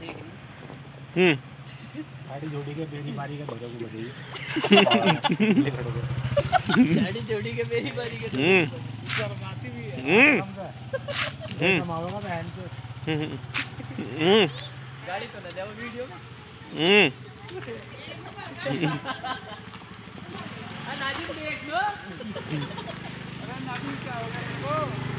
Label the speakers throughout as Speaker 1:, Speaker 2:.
Speaker 1: गाड़ी जोड़ी के बेरी बारी का धोखा को बताइए।
Speaker 2: गाड़ी जोड़ी के बेरी बारी का
Speaker 1: शर्माती भी है। मामा का बहन को
Speaker 2: गाड़ी तो ना जाओ वीडियो में। नाजिम देख लो।
Speaker 1: अरे नाजिम क्या हो गया?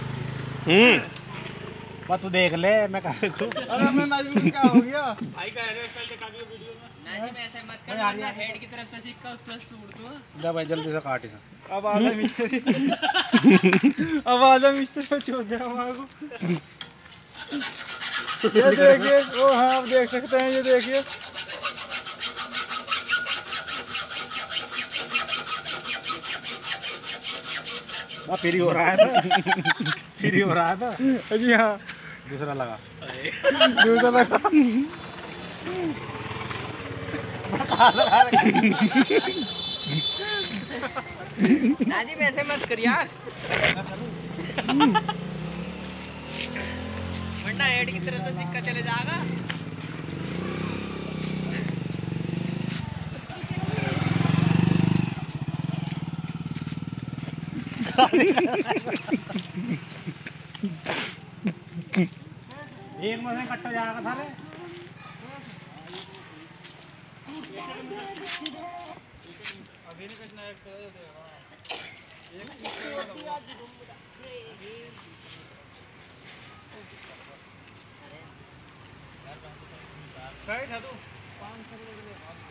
Speaker 1: बस तू देख ले मैं कह को। अरे मैं नाजिम क्या हो गया? भाई कह रहे पहले दिखा दियो वीडियो में।
Speaker 2: नाजिम ऐसे मत कर वरना हेड की तरफ से सिक्का उस तरफ से उड़ दूंगा।
Speaker 1: ले भाई जल्दी से काट इसे। अब आजा मिस्त्री। अब आजा मिस्त्री छोड़ दे हमारे को। ये देखिए वो हाँ आप देख सकते हैं ये देखिए। फ्री हो रहा है था। फ्री हो रहा था जी हाँ। दूसरा लगा। दूसरा लगा।
Speaker 2: नाजिम ऐसे मत कर यार। वरना हेड की तरफ से सिक्का चले जाएगा।
Speaker 1: एक महीने कट्टा जाएगा था रे। अभी नहीं कुछ नया कर दे। एक